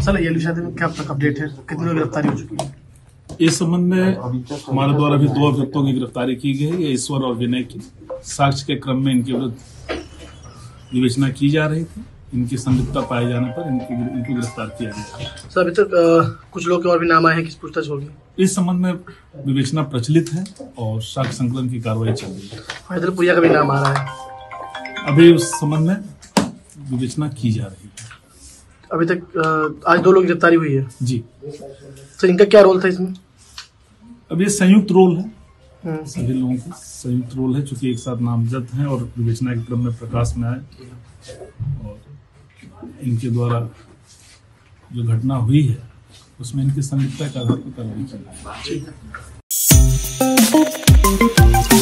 Sir ये शादी में क्या तक अपडेट है, कितनी लोग गिरफ्तारी हो चुकी है? इस संबंध में हमारे द्वारा अभी 2 अभियुक्तों की गिरफ्तारी की गई है। ईश्वर और विनय की साक्ष्य के क्रम में इनके विरुद्ध विवेचना की जा रही थी। इनकी संलिप्तता पाए जाने पर इनको गिरफ्तार किया गया। सर अभी तक कुछ लोग के और भी नाम आए हैं, किस पूछताछ होगी? इस संबंध में विवेचना प्रचलित है और साक्ष्य संकलन की कार्रवाई चल रही है। हैदरपुरिया का भी नाम आ रहा है। अभी उस संबंध में विवेचना की जा रही है। अभी तक आज 2 लोग की गिरफ्तारी हुई है जी। सर इनका क्या रोल था इसमें? अब ये संयुक्त रोल है, सभी लोगों का संयुक्त रोल है, चूंकि एक साथ नामजद हैं और विवेचना के क्रम में प्रकाश में आए और इनके द्वारा जो घटना हुई है उसमें इनकी संलिप्तता के आधार पर कार्रवाई की।